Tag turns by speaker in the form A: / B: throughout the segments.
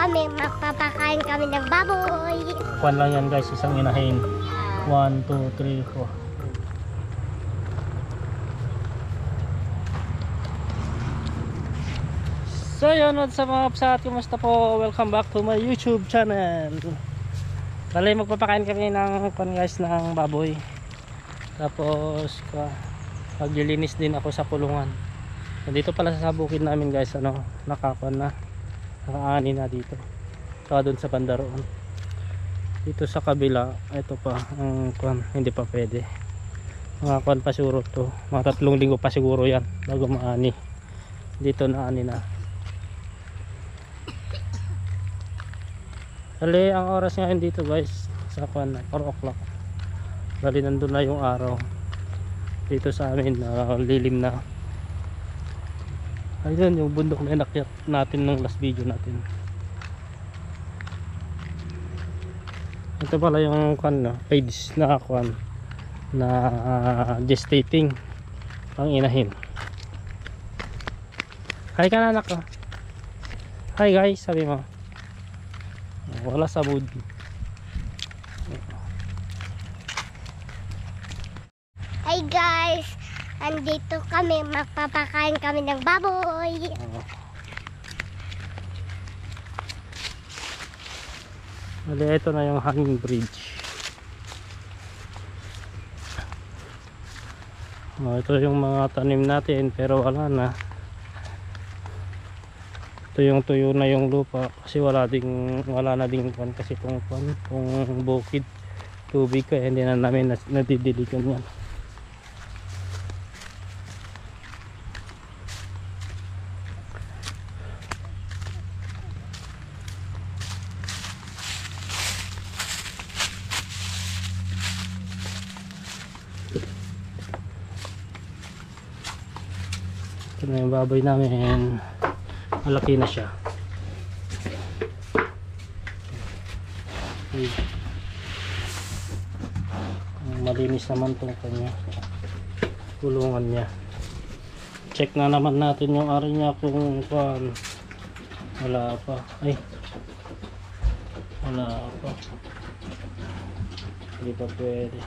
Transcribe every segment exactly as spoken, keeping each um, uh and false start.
A: kami, magpapakain kami ng baboy.
B: Kuan lang yan guys, isang inahin. one, two, three, four. So yun, what's up mga kapsat, kumusta po? Welcome back to my YouTube channel. Bali magpapakain kami ng kuan guys, ng baboy. Tapos maglilinis din ako sa kulungan. Dito pala sa bukid namin guys, ano, nakakuan na, nakaani na dito. Saka dun sa bandaroon. Dito sa kabila, ito pa ang kuan, hindi pa pwede. Mga kuan pa siguro to, mga tatlong linggo pa siguro yan bago maani. Dito na ani na. Bali ang oras ngayon dito guys, sa kuan na four o'clock. Bali nandun na yung araw dito sa amin, uh, lilim na. Ayun yung bundok na inakyat natin nung last video natin. Ito pala yung kuan, no, page na kuan na uh, gestating ang inahin. Hi ka na anak ko. Hi guys, sabi mo. Wala sa mood.
A: Hi guys, andito kami, magpapakain kami ng baboy.
B: Oh. Bali, ito na yung hanging bridge. Oh, ito yung mga tanim natin pero wala na. Ito yung tuyo na yung lupa kasi wala ding wala na ding kwan kasi kung kwan kung bukid tubig kaya hindi na namin nadidiligan yan. Ito na yung baboy namin, malaki na siya. Okay. Malinis naman itong kanya kulungan niya. Check na naman natin yung ari niya kung kung wala pa, ay wala pa, hindi pa pwede.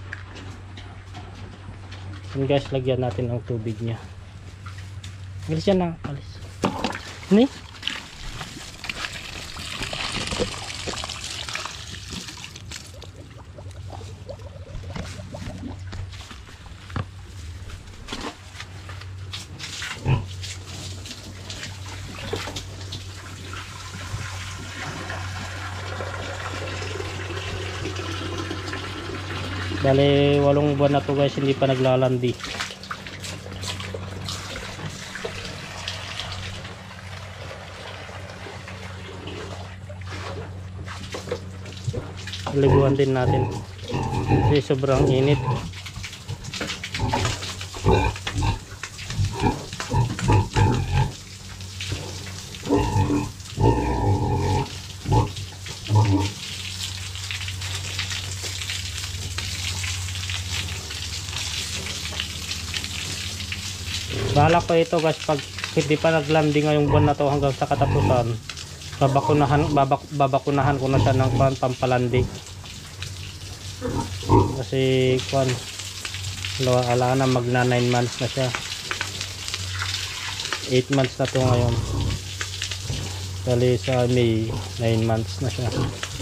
B: Yun guys, lagyan natin ng tubig niya. Alis yan na, alis. Ini? Bale, walong buwan na to guys, hindi pa naglalandi. Liguan din natin kasi sobrang init. Bahala ko ito guys, pag hindi pa naglanding ngayong buwan na to hanggang sa katapusan, babakunahan babak, babakunahan ko na siya ng pampalandi kasi kwan ala na, magna nine months na siya, eight months na to ngayon. Dali sa May nine months na siya.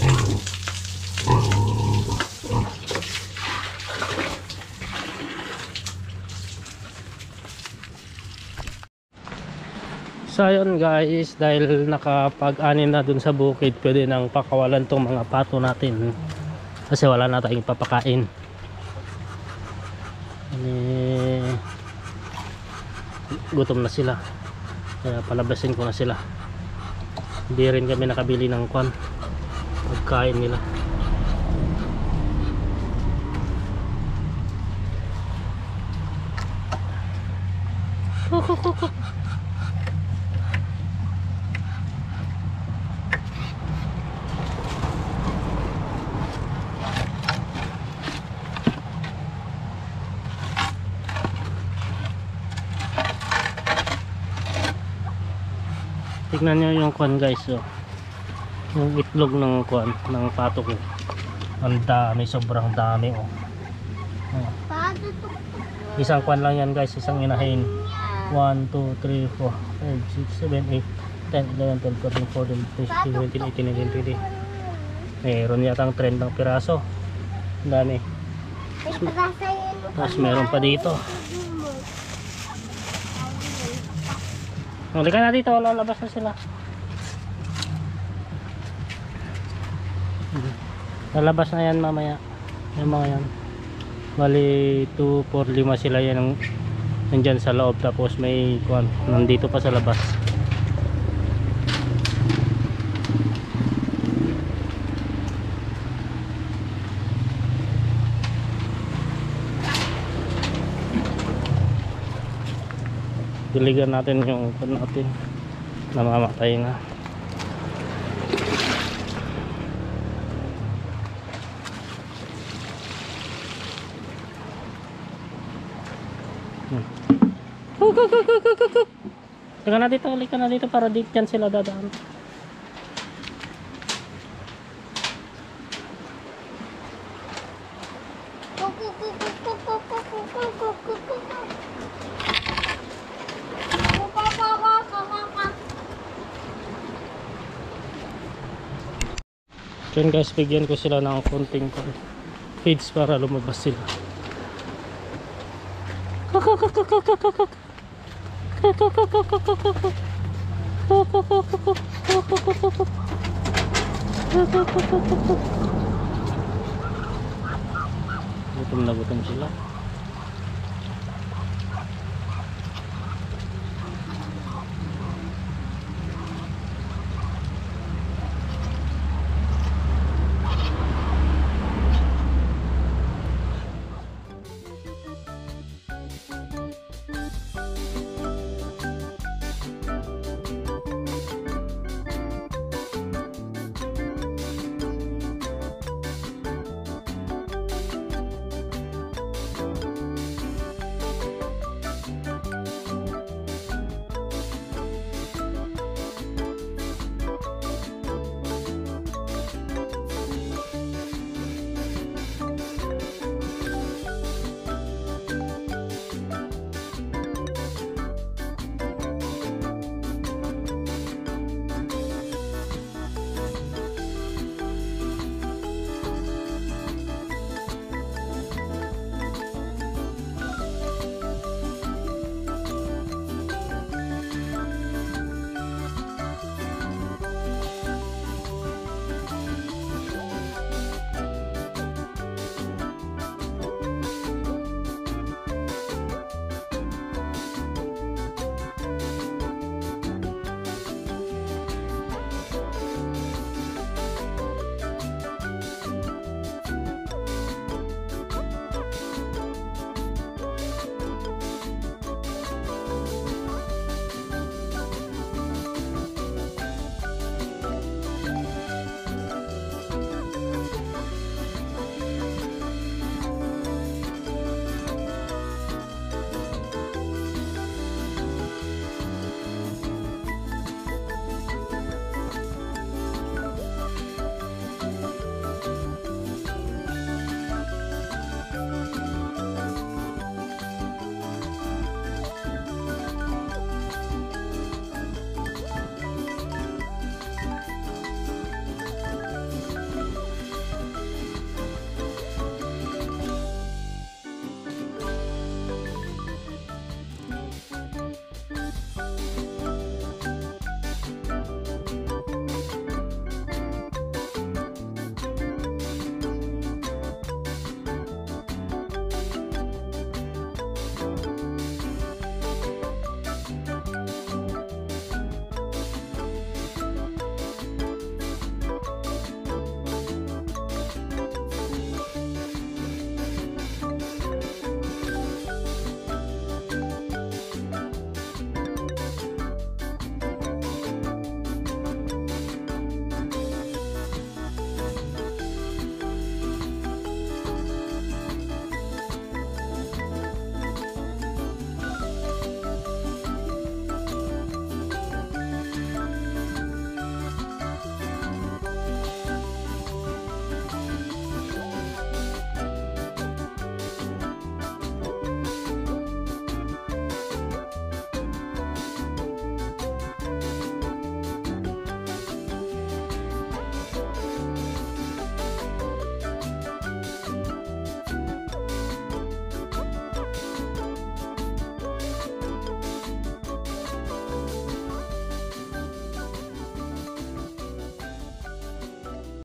B: So ayun guys, dahil nakapag-anin na dun sa bukid, pwede nang pakawalan tong mga pato natin kasi wala na tayong papakain. Eh, gutom na sila kaya palabasin ko na sila. Hindi rin kami nakabili ng kwan pagkain nila. Tignan nyo yung kwan guys, oh. yung itlog ng kuan ng pato ko. Ang dami, sobrang dami oh. Oh.
A: Pato to.
B: Isang kuan lang yan guys, isang inahin. one, two, three, four, five, six, seven, eight, ten, eleven, twelve, thirteen, fourteen, fifteen, seventeen, eighteen, nineteen, twenty. Meron yatang trend ng piraso. Ang dami.
A: May pagkasa yun.
B: Tapos meron pa dito. Halika na dito, lalabas na sila. Lalabas na yan mamaya. Yung mga yan. Bali two, four, five sila yan ang nandyan sa loob. Tapos may kuwan, nandito pa sa labas. Diligan natin yung kuwan natin. Namamatay na. Halika na dito, halika na dito para di dyan sila dadaan. Yan guys, bigyan ko sila ng konting feeds para lumabas sila. Gutom na gutom sila.